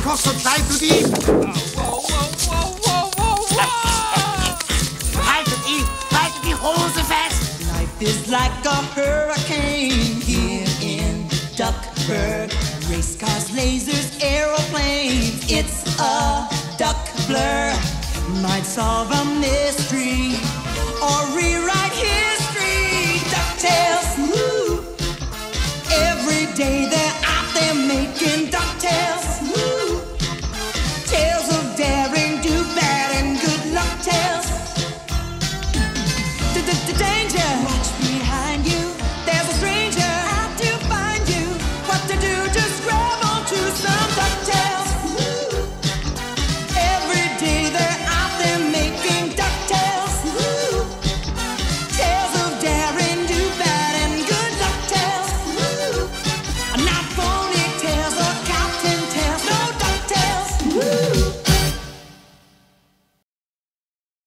kost, so klein, du Dieb! Haltet die Hose fest! Life is like a hurricane here in Duckburg. Race cars, lasers, aeroplanes. It's a duck blur. Might solve a mystery